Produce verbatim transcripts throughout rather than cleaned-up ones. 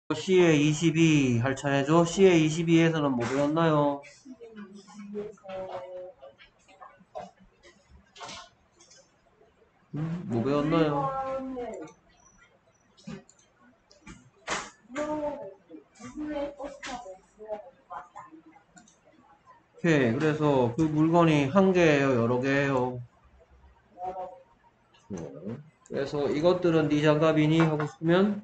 C에 이십이 할 차례죠. C에 이십이에서는 뭐 배웠나요? 음, 뭐 배웠나요? 오케이. 그래서 그 물건이 한 개예요, 여러 개예요? 네. 그래서 이것들은 네 장갑이니 하고 싶으면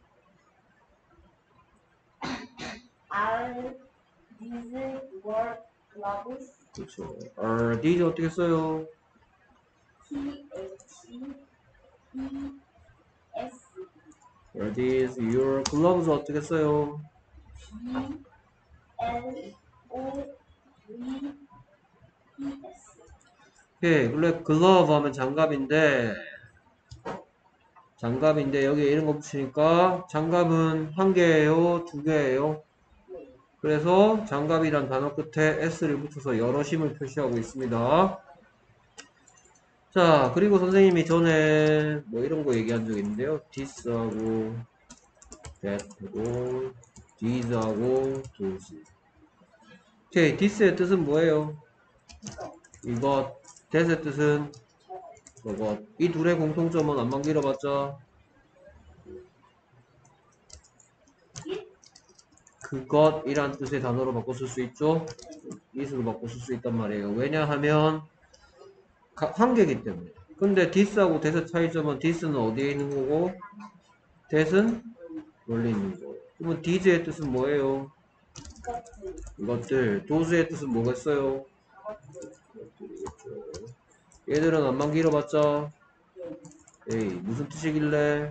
Are these your gloves? 그렇죠. Are these 어떻게 써요? T H E S Are these your gloves 어떻게 써요? G L O V E S. 오케이. 원래 glove 하면 장갑인데 장갑인데 여기에 이런 거 붙이니까 장갑은 한 개예요, 두 개예요? 그래서 장갑이란 단어 끝에 s를 붙여서 여럿임을 표시하고 있습니다. 자, 그리고 선생님이 전에 뭐 이런 거 얘기한 적 있는데요. this하고 that하고 these하고 those. 오케이, this의 뜻은 뭐예요? 이것. that의 뜻은 저것. 이 둘의 공통점은 안만 길어봤자 그것이란 뜻의 단어로 바꿔 쓸 수 있죠? it으로 바꿔 쓸 수 있단 말이에요. 왜냐하면 한 개이기 때문에. 근데 this하고 that의 차이점은 this는 어디에 있는 거고 that은 멀리 있는 거. 그러면 these의 뜻은 뭐예요? 이것들. those의 뜻은 뭐겠어요? 얘들은 안만 길어봤자 에이 무슨 뜻이길래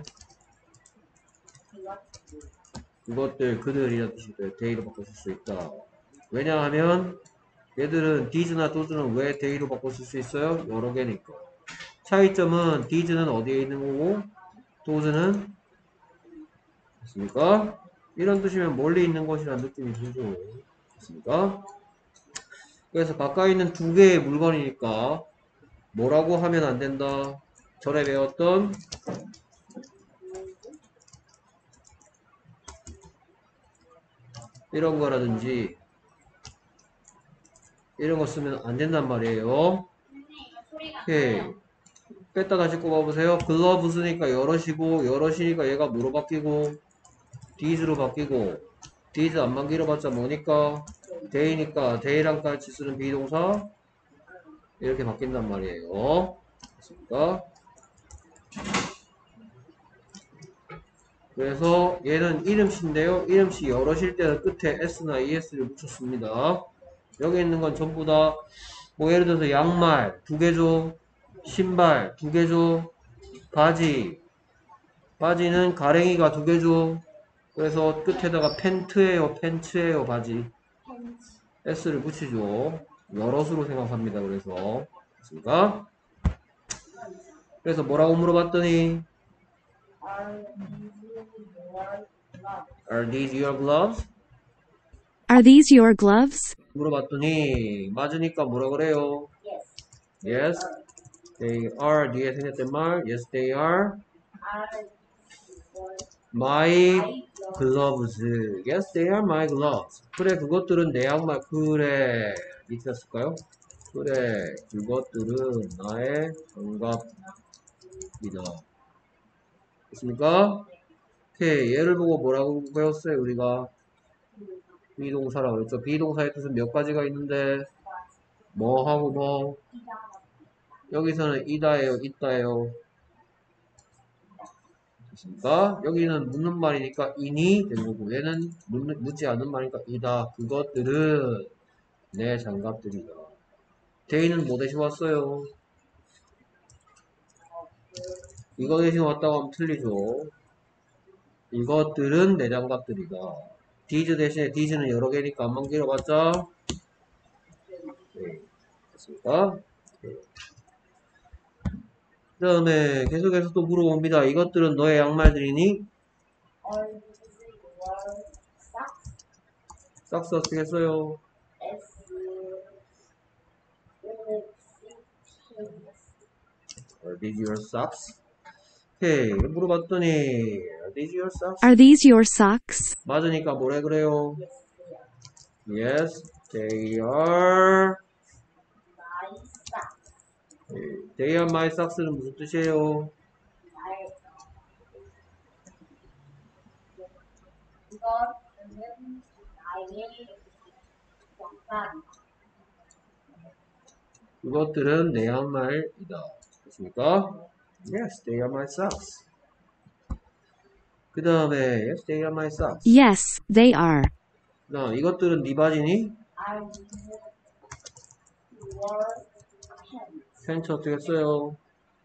그것들 그들이라는 뜻이고 they로 바꿔 쓸 수 있다. 왜냐하면 얘들은 these나 those는 왜 they로 바꿔 쓸 수 있어요? 여러 개니까. 차이점은 these는 어디에 있는 거고 those는 됐습니까? 이런 뜻이면 멀리 있는 것이라는 느낌이 들죠. 됐습니까? 그래서 가까이 있는 두 개의 물건이니까 뭐라고 하면 안 된다. 전에 배웠던 이런 거라든지 이런 거 쓰면 안 된단 말이에요. 오케이. 뺐다 다시 꼽아보세요. 글러브 쓰니까 여럿이고 여럿이니까 얘가 뭐로 바뀌고 these로 바뀌고 these 안만 길어봤자 뭐니까 they니까 they랑 같이 쓰는 비동사 이렇게 바뀐단 말이에요. 됐습니까? 그래서 얘는 이름씨인데요. 이름씨 여럿일 때는 끝에 s나 es를 붙였습니다. 여기 있는 건 전부 다 뭐 예를 들어서 양말 두 개죠. 신발 두 개죠. 바지 바지는 가랭이가 두 개죠. 그래서 끝에다가 팬트예요, 팬츠예요, 바지. s를 붙이죠. 여럿으로 생각합니다. 그래서 됐습니까? 그래서 뭐라고 물어봤더니 Are these your gloves? Are these your gloves? Are these your gloves? 물어봤더니 맞으니까 뭐라 그래요? Yes. Yes, they are. 뒤에 생겼던 말 yes, they are Are my gloves. Yes, they are my gloves. 그래, 그것들은 내 양말. 그래, 밑에 쓸까요? 그래, 그것들은 나의 장갑이다. 됐습니까? 오케이, 얘를 보고 뭐라고 배웠어요, 우리가? 비동사라고 그랬죠. 비동사의 뜻은 몇 가지가 있는데, 뭐 하고 뭐. 여기서는 이다예요, 있다예요. 됐습니까? 여기는 묻는 말이니까 이니 된 거고, 얘는 묻는, 묻지 않는 말이니까 이다. 그것들은 내 장갑들이다. 데이는 뭐 대신 왔어요? 이거 대신 왔다고 하면 틀리죠. 이것들은 내 장갑들이다. 디즈 대신에 디즈는 여러 개니까 안만 길어봤자 네, 됐습니까? 네. 그 다음에 계속해서 또 물어봅니다. 이것들은 너의 양말들이니? Are these your socks? 싹스 어떻게 했어요? S O C K S. Are these your socks? 오케이. 물어봤더니, are these your socks? Are these your socks? 맞으니까 뭐래 그래요? Yes, they are. My socks. They are my socks는 무슨 뜻이에요? 나의 이것은 나의 약간 그것들은 내 양말이다. 됐습니까? Yes, they are my socks. 그 다음에 yes, they are my socks. Yes, they are. 그 다음 이것들은 네 바지니? are these your pants. 팬츠 어떻게 써요?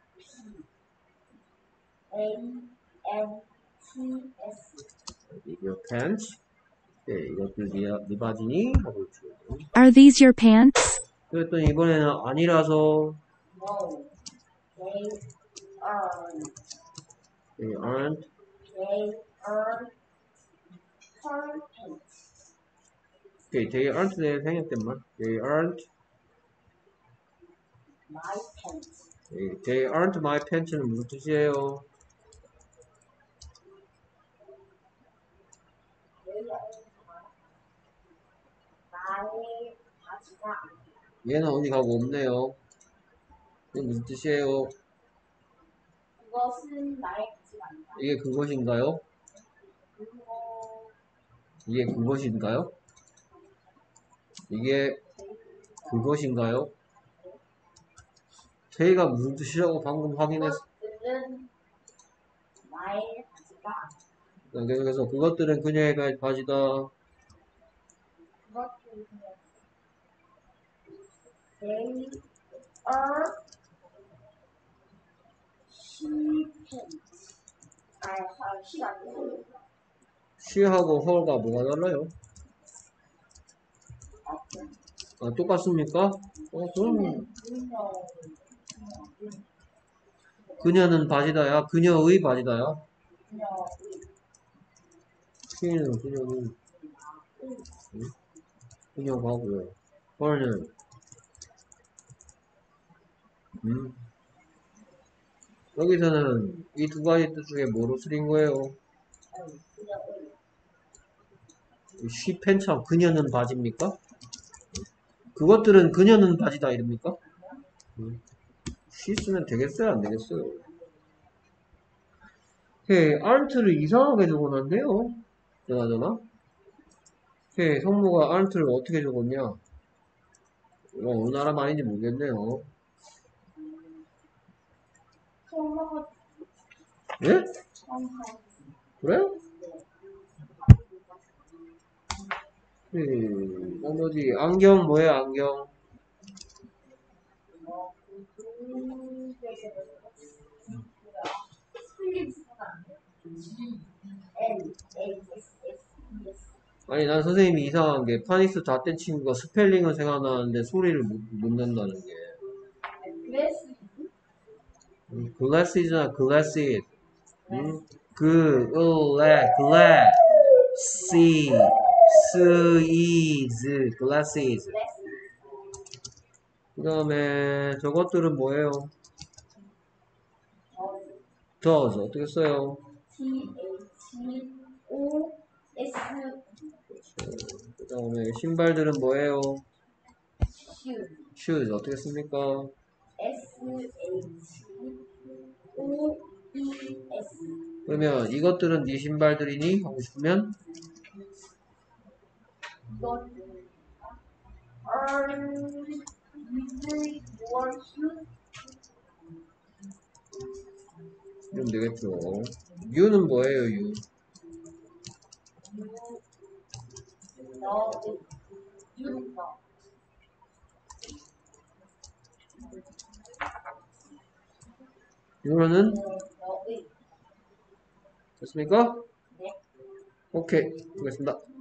A N T S. Your pants. 네, 이것들 네, 네 바지니? 하고 있죠. Are these your pants? 그랬더니 이번에는 아니라서 No, they aren't. they aren't. They aren't her pants. Okay, they aren't 내 생략된 말. They aren't. My pants. 네, they aren't my pants는 무슨 뜻이에요? They aren't 나의 바지가 아니야. 얘는 어디 가고 없네요. 이게 무슨 뜻이에요? 그것은 나의 바지가 아니다. 이게 그것인가요? 그거 이게 그것인가요? 이게 그것인가요? 저희가 무슨 뜻이라고 방금 확인했어. 그것들은 나의 바지가 아니다. 그래서 그것들은 그녀의 바지다. 그것들은 They are she pants. 아, 아, she가 아니고 she하고 her가 뭐가 달라요? 아, 똑같습니까? 어, 그럼 그녀 그녀는 바지다야. 그녀의 바지다야. 그녀의 she는 그녀는 응? 그녀가 하고요. her는 음. 여기서는 이 두 가지 뜻 중에 뭐로 쓰인 거예요? 그녀의 she 팬츠하고 그녀는 바지입니까? 그것들은 그녀는 바지다 이럽니까? 음. she 쓰면 되겠어요? 안 되겠어요? 오케이, aren't를 이상하게 적어놨네요. 그나저나. 오케이, 성모가 aren't를 어떻게 적었냐? 이거 어느 나라 말인지 모르겠네요. 성모가 예? 성모 그래요? 음, 나머지 안경 뭐예요? 안경 아니 난 선생님이 이상한 게 파닉스 다 뗀 친구가 스펠링은 생각나는데 소리를 못, 못 낸다는 게 음, 글래시잖아 글래시 음? 그 글래 글래 시 스이즈 글래시즈 그 다음에 저것들은 뭐예요? does 어떻게 써요? 그 다음에 신발들은 뭐예요? shoes 어떻게 씁니까? 그러면 이것들은 네 신발들이니? 하고 싶으면 이러면 되겠죠. you는 뭐예요? you you는 됐습니까? 오케이, 알겠습니다.